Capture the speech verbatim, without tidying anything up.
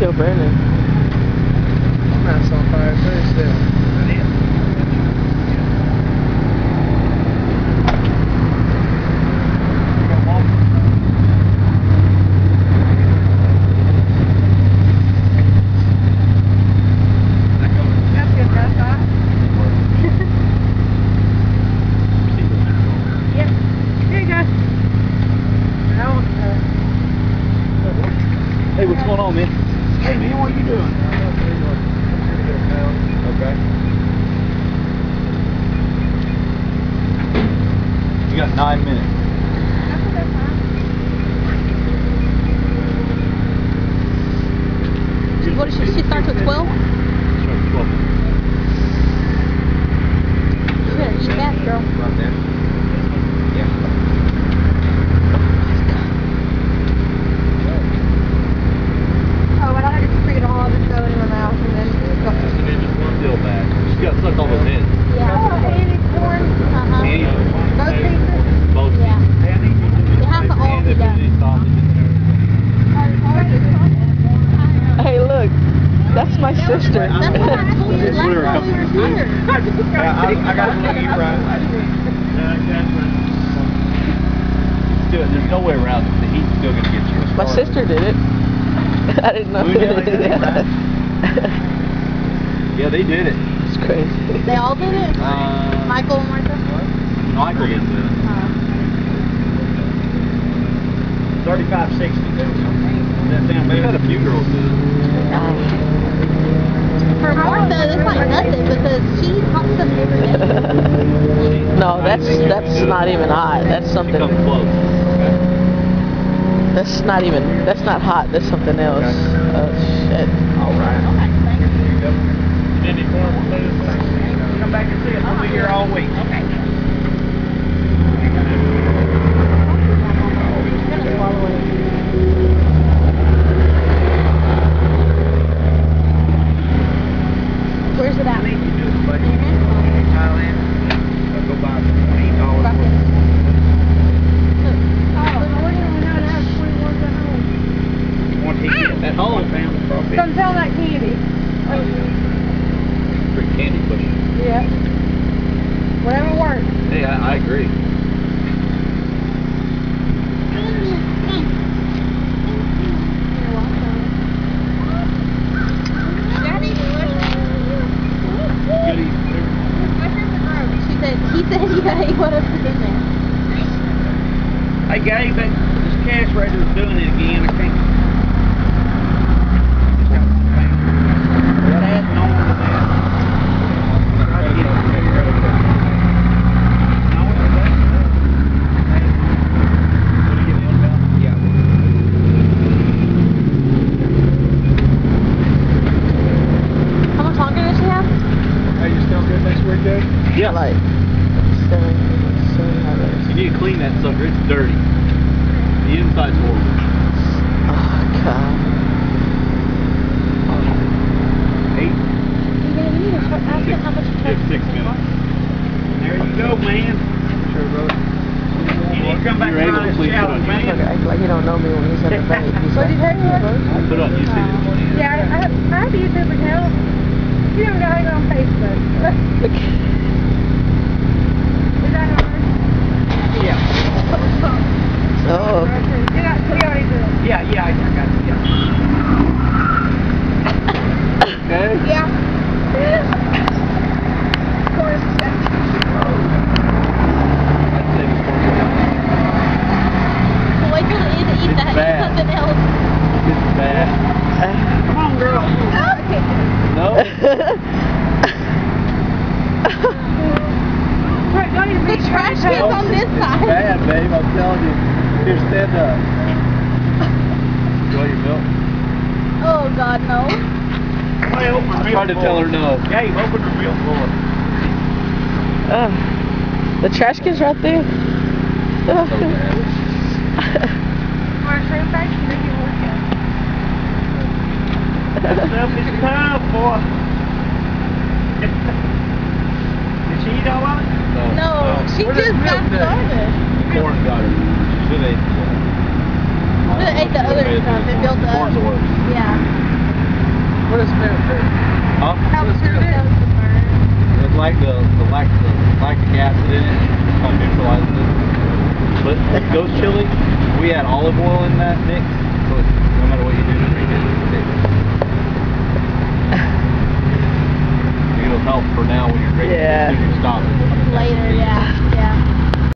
still burning. My house on fire too still. That is. Hey, what's going on, man? Hey, man, what are you doing? Okay. You got nine minutes. What is she? She starts at twelve? Starts at twelve. You better eat that, girl. Right there. Yeah. Oh, but I just freaking all of it go in my mouth and then go. Still bad. She's got sucked all those in. Yeah. Oh, Andy corn. Uh-huh. Andy. Both pieces? Both Yeah. pieces. It has to all be done. Hey, look, that's my sister. That's what I told you last We were time we were here. Yeah, I, I got to look at you right. Still, there's no way around it. The heat's still going to get you. My sister did it. I didn't know. We did it, right? Yeah, they did it. It's crazy. They all did it? Uh, Michael and Martha? Michael did it. Uh, thirty-five sixty. We've had a few girls do it. For Martha, it's like nothing because she eats hot stuff every day. No, that's that's not even hot. That's something. Come close. That's not even. That's not hot. That's something else. Oh shit. All right. Any form of food? Come back and see us. We'll be here all week. Okay. Where's it at? Thailand. I'll go buy eight dollars. One ticket at home. Don't tell that candy. Pretty candy pushing. Yeah. Whatever works. Hey, I, I agree. She said, he said you gotta eat whatever's in there. Hey, Gabe, that, this cash register's doing it again. I can't. What adding on to that? Try to get it figured out. No, yeah. How much longer does she have? Hey, you still good next week, Gabe? Yeah. Like seven, seven hours. You need to clean that sucker. It's dirty. The inside's horrible. Oh god. Eight. You gonna need to start asking how much it It's takes. six minutes. There you go, man. Sure, brother. You need to come back You're able around to this please put challenge, on He's man. gonna act like he don't know me when he's in the bank. He's What like, did you say? Put it on YouTube. Yeah, I, I, have, I have YouTube account. You don't know how to go on Facebook. look. Is that hard? Yeah. Oh. You got, you already do it. Yeah, yeah, I I got it. Yeah. Okay. Yeah. Of course. I'd say it's four minutes. Well, wait till the end to eat It's that. bad. Eat something else. It's bad. Come on, girl. No? Right, don't even The reach trash right can's on this It's side. bad, babe. I'm telling you. Here, stand up. Enjoy your milk. Oh God, no. Somebody open her I'm milk trying to tell her for no. Gabe, open her milk for her. Uh, the trash can's right there. So bad. Wanna show back? You make it work out. That stuff is tough, boy. Did she eat all of it? No, she Where just does got milk go? started. Corn got her. She should have ate the Should have ate the other stuff and built the Corn's the worst. Yeah. smooth it. Huh? Helps smooth it. It's like the the lac the lactic acid in it kind of neutralizes it. But with ghost chili, we add olive oil in that mix, so it's, no matter what you do, it's stick. It'll help for now when you're drinking. Yeah. As soon as you stop it. Later, yeah.